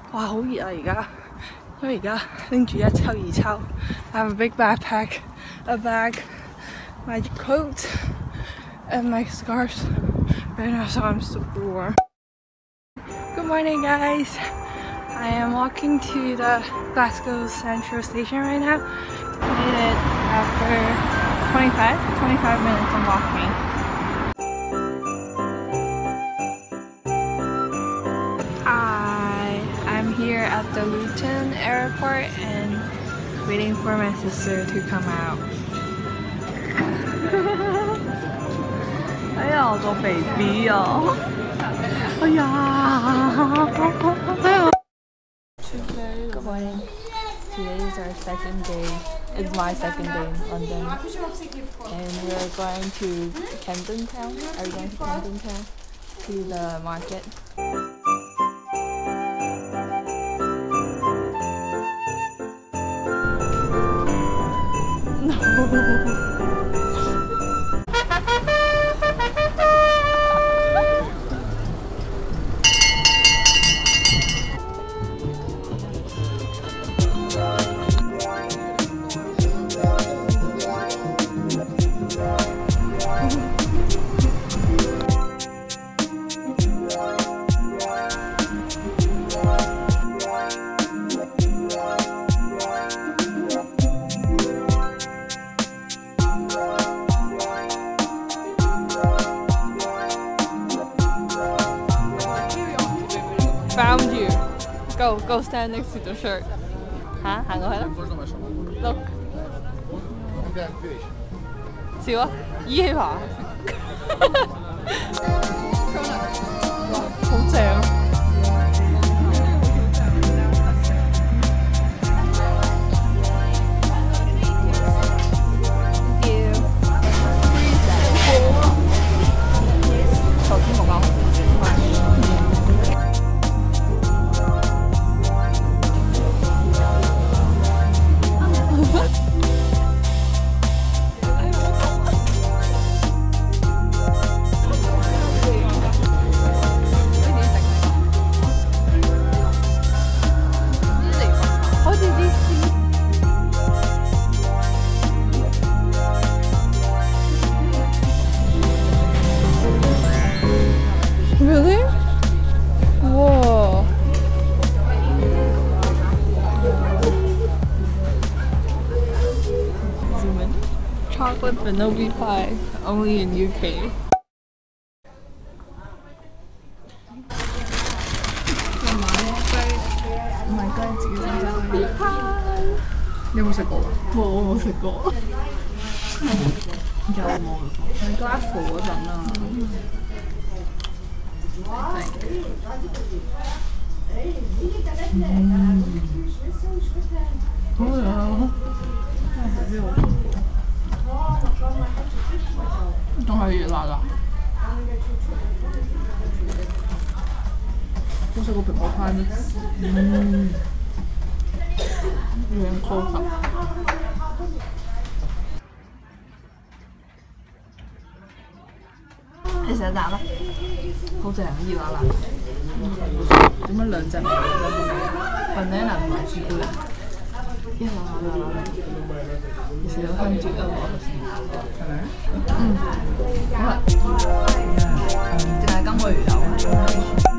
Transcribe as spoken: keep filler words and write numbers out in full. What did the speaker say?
哇，好熱啊而家，因為而家拎住一抽二抽 ，I have a big backpack, a bag, my coat, and my scarves. Right now, so I'm super warm. Good morning, guys. I am walking to the Glasgow Central Station right now. Made it after twenty-five, twenty-five minutes of walking. I'm here at the Luton airport and waiting for my sister to come out. 哎呀，我個 baby 啊！哎呀！ Good morning. Today is our second day. It's my second day in London, and we're going to Camden Town. Are we going to Camden Town? To the market. Found you. Go, go stand next to the shirt. 嚇，行過去啦。Look. 笑啊！依起爬。哇，好正啊！ Really? Whoa. Zoom in. Chocolate vanilla pie, only in U K. 唔係雞，自己整隻雞。你有冇食過啊？冇，我冇食過。有冇？喺 Glasgow 嗰陣啊。 I think. Mm. Oh yeah. 仲係熱辣辣。好食過蘋果派咩？嗯。軟 close。你食一啖啦。 好正，熱辣辣。點解兩隻兩個味 ？banana 同埋朱古力，一辣辣辣辣。你食到香蕉啊？係咪？嗯，好啦。淨係今個月有。